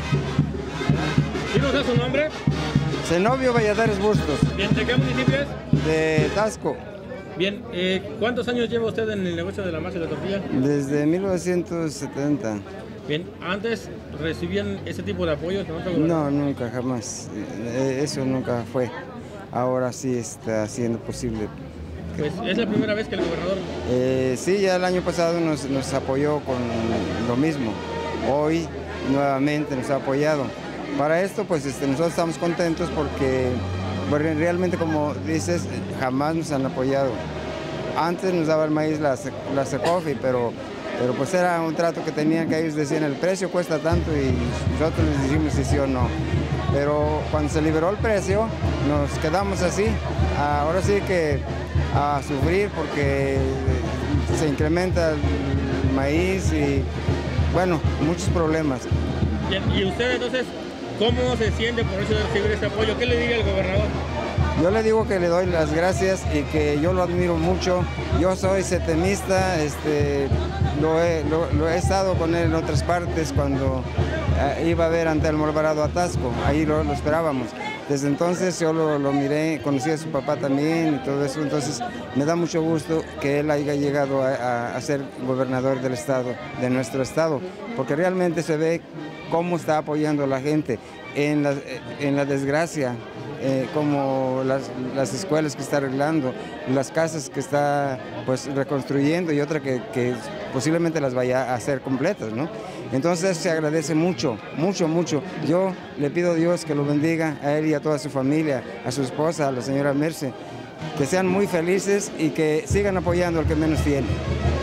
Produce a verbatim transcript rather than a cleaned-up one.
¿Dinos a su nombre? Zenobio Valladares Bustos. Bien, ¿de qué municipio es? De Tasco. Bien, eh, ¿cuántos años lleva usted en el negocio de la masa y la tortilla? Desde mil novecientos setenta. Bien, ¿antes recibían ese tipo de apoyo? No, nunca, jamás. Eso nunca fue. Ahora sí está siendo posible. Pues es la primera vez que el gobernador... Eh, sí, ya el año pasado nos, nos apoyó con lo mismo. Hoy nuevamente nos ha apoyado. Para esto, pues este, nosotros estamos contentos porque, porque realmente, como dices, jamás nos han apoyado. Antes nos daba el maíz la, la Secofi, pero, pero pues era un trato que tenían, que ellos decían el precio cuesta tanto y nosotros les decimos si sí o no. Pero cuando se liberó el precio, nos quedamos así. Ahora sí que a sufrir porque se incrementa el maíz y, bueno, muchos problemas. Bien, ¿y usted entonces cómo se siente por eso de recibir este apoyo? ¿Qué le diría al gobernador? Yo le digo que le doy las gracias y que yo lo admiro mucho. Yo soy setemista, este, lo, he, lo, lo he estado con él en otras partes cuando eh, iba a ver ante el Alvarado a Tasco, ahí lo, lo esperábamos. Desde entonces yo lo, lo miré, conocí a su papá también y todo eso, entonces me da mucho gusto que él haya llegado a, a, a ser gobernador del estado, de nuestro estado, porque realmente se ve cómo está apoyando a la gente en la, en la desgracia, eh, como las, las escuelas que está arreglando, las casas que está pues reconstruyendo y otra que, que posiblemente las vaya a hacer completas, ¿no? Entonces se agradece mucho, mucho, mucho. Yo le pido a Dios que lo bendiga a él y a toda su familia, a su esposa, a la señora Merce, que sean muy felices y que sigan apoyando al que menos tiene.